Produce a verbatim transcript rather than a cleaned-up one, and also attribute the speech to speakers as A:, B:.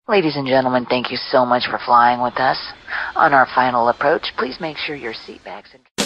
A: Ladies and gentlemen, thank you so much for flying with us. On our final approach, please make sure your seat backs and